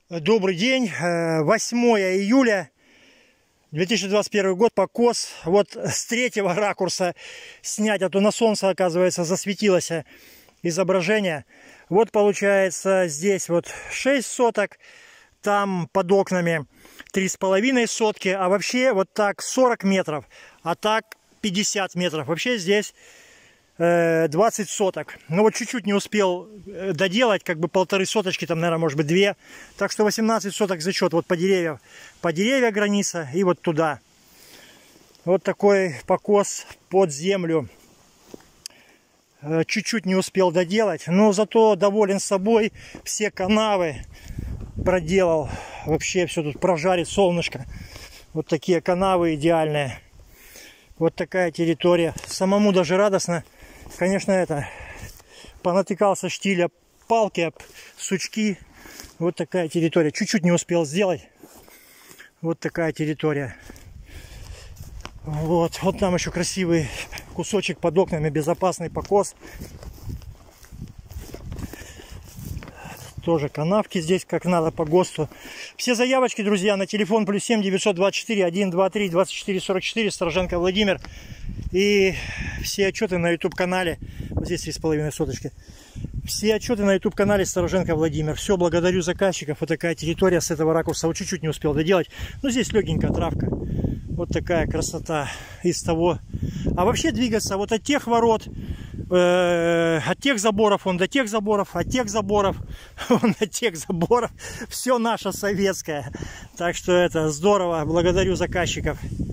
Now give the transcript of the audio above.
Добрый день, 8 июля 2021 год, покос. Вот с третьего ракурса снять, а то на солнце, оказывается, засветилось изображение. Вот получается здесь вот 6 соток, там под окнами 3,5 сотки, а вообще вот так 40 метров, а так 50 метров. Вообще здесь 20 соток. Ну вот чуть-чуть не успел доделать, как бы 1,5 соточки, там, наверное, может быть 2. Так что 18 соток зачет. Вот по деревья граница и вот туда. Вот такой покос под землю. Чуть-чуть не успел доделать, но зато доволен собой. Все канавы проделал. Вообще все тут прожарит солнышко. Вот такие канавы идеальные. Вот такая территория. Самому даже радостно. Конечно, понатыкался штиля, палки, сучки. Вот такая территория. Чуть-чуть не успел сделать. Вот такая территория. Вот там еще красивый кусочек под окнами, безопасный покос. Тоже канавки здесь как надо по ГОСТу. Все заявочки, друзья, на телефон +7 924 123 24 44, Стороженко Владимир. И все отчеты на YouTube канале. Вот здесь 3,5 соточки. Все отчеты на YouTube канале Стороженко Владимир. Все, благодарю заказчиков. Вот такая территория с этого ракурса. Вот чуть-чуть не успел доделать. Но здесь легенькая травка. Вот такая красота из того. А вообще двигаться вот от тех ворот, от тех заборов, он до тех заборов, от тех заборов, он от тех заборов. Все наше советское. Так что это здорово. Благодарю заказчиков.